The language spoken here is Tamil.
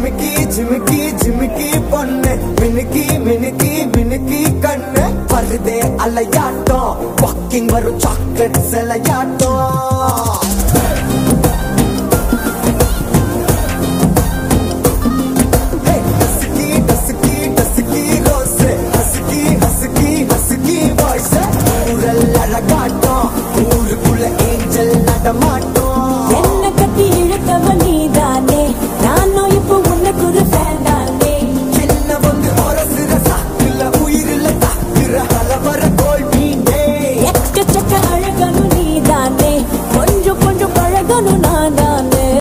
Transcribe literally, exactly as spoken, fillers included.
ஜிமிக்கி ஜிமிக்கி ஜிமிக்கி பொண்ணு மினுக்கி மினுக்கி மினுக்கி கண்ணு வருதே அலையாட்டம் வாக்கிங் வரும் சாக்லேட் சிலையாட்டம் I got